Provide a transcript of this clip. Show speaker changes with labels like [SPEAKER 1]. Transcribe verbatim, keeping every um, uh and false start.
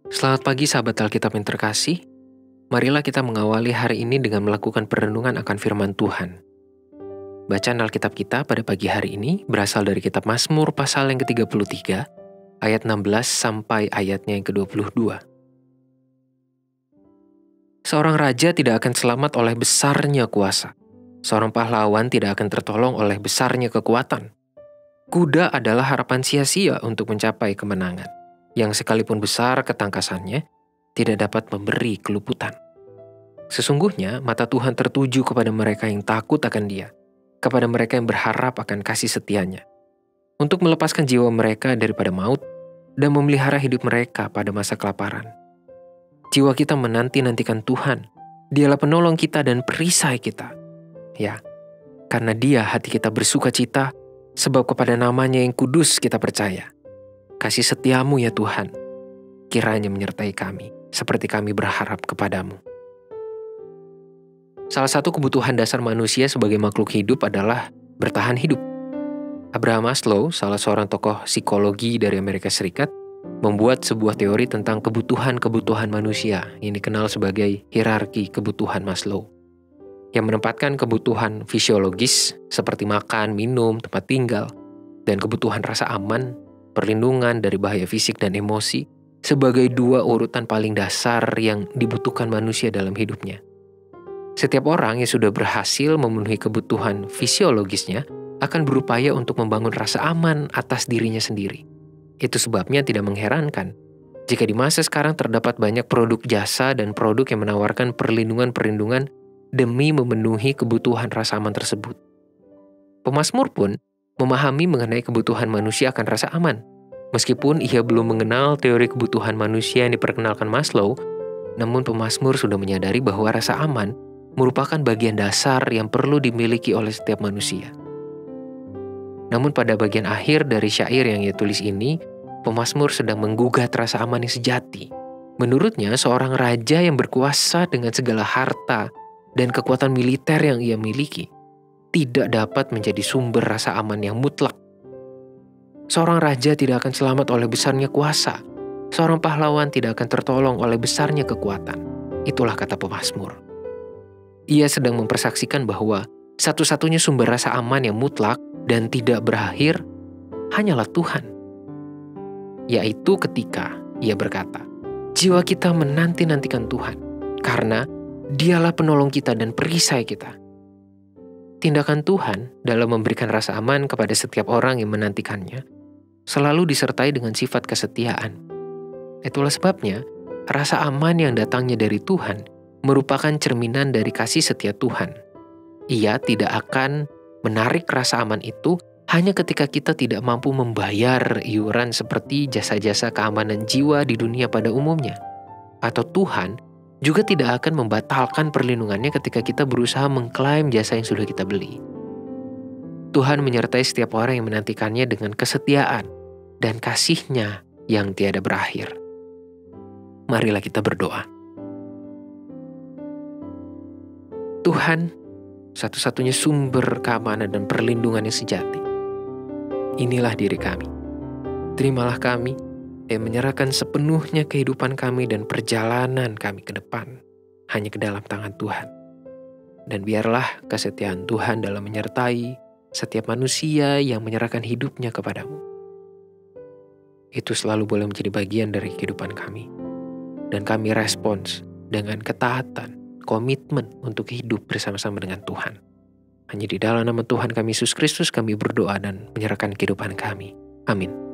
[SPEAKER 1] Selamat pagi sahabat Alkitab yang terkasih. Marilah kita mengawali hari ini dengan melakukan perenungan akan firman Tuhan. Bacaan Alkitab kita pada pagi hari ini berasal dari kitab Mazmur pasal yang ke tiga puluh tiga, ayat enam belas sampai ayatnya yang ke dua puluh dua. Seorang raja tidak akan selamat oleh besarnya kuasa. Seorang pahlawan tidak akan tertolong oleh besarnya kekuatan. Kuda adalah harapan sia-sia untuk mencapai kemenangan, yang sekalipun besar ketangkasannya, tidak dapat memberi keluputan. Sesungguhnya mata Tuhan tertuju kepada mereka yang takut akan Dia, kepada mereka yang berharap akan kasih setianya, untuk melepaskan jiwa mereka daripada maut dan memelihara hidup mereka pada masa kelaparan. Jiwa kita menanti-nantikan Tuhan. Dialah penolong kita dan perisai kita. Ya, karena Dia hati kita bersuka cita, sebab kepada namanya yang kudus kita percaya. Kasih setiamu ya Tuhan, kiranya menyertai kami, seperti kami berharap kepadamu. Salah satu kebutuhan dasar manusia sebagai makhluk hidup adalah bertahan hidup. Abraham Maslow, salah seorang tokoh psikologi dari Amerika Serikat, membuat sebuah teori tentang kebutuhan-kebutuhan manusia yang dikenal sebagai hierarki kebutuhan Maslow, yang menempatkan kebutuhan fisiologis seperti makan, minum, tempat tinggal, dan kebutuhan rasa aman, perlindungan dari bahaya fisik dan emosi sebagai dua urutan paling dasar yang dibutuhkan manusia dalam hidupnya. Setiap orang yang sudah berhasil memenuhi kebutuhan fisiologisnya akan berupaya untuk membangun rasa aman atas dirinya sendiri. Itu sebabnya tidak mengherankan jika di masa sekarang terdapat banyak produk jasa dan produk yang menawarkan perlindungan-perlindungan demi memenuhi kebutuhan rasa aman tersebut. Pemazmur pun memahami mengenai kebutuhan manusia akan rasa aman. Meskipun ia belum mengenal teori kebutuhan manusia yang diperkenalkan Maslow, namun pemazmur sudah menyadari bahwa rasa aman merupakan bagian dasar yang perlu dimiliki oleh setiap manusia. Namun pada bagian akhir dari syair yang ia tulis ini, pemazmur sedang menggugat rasa aman yang sejati. Menurutnya, seorang raja yang berkuasa dengan segala harta dan kekuatan militer yang ia miliki tidak dapat menjadi sumber rasa aman yang mutlak. Seorang raja tidak akan selamat oleh besarnya kuasa. Seorang pahlawan tidak akan tertolong oleh besarnya kekuatan. Itulah kata pemazmur. Ia sedang mempersaksikan bahwa satu-satunya sumber rasa aman yang mutlak dan tidak berakhir hanyalah Tuhan. Yaitu ketika ia berkata, jiwa kita menanti-nantikan Tuhan, karena Dialah penolong kita dan perisai kita. Tindakan Tuhan dalam memberikan rasa aman kepada setiap orang yang menantikannya selalu disertai dengan sifat kesetiaan. Itulah sebabnya rasa aman yang datangnya dari Tuhan merupakan cerminan dari kasih setia Tuhan. Ia tidak akan menarik rasa aman itu hanya ketika kita tidak mampu membayar iuran seperti jasa-jasa keamanan jiwa di dunia pada umumnya. Atau Tuhan juga tidak akan membatalkan perlindungannya ketika kita berusaha mengklaim jasa yang sudah kita beli. Tuhan menyertai setiap orang yang menantikannya dengan kesetiaan dan kasih-Nya yang tiada berakhir. Marilah kita berdoa. Tuhan, satu-satunya sumber keamanan dan perlindungan yang sejati. Inilah diri kami. Terimalah kami dan menyerahkan sepenuhnya kehidupan kami dan perjalanan kami ke depan hanya ke dalam tangan Tuhan. Dan biarlah kesetiaan Tuhan dalam menyertai setiap manusia yang menyerahkan hidupnya kepadamu. Itu selalu boleh menjadi bagian dari kehidupan kami. Dan kami respons dengan ketaatan, komitmen untuk hidup bersama-sama dengan Tuhan. Hanya di dalam nama Tuhan kami Yesus Kristus kami berdoa dan menyerahkan kehidupan kami. Amin.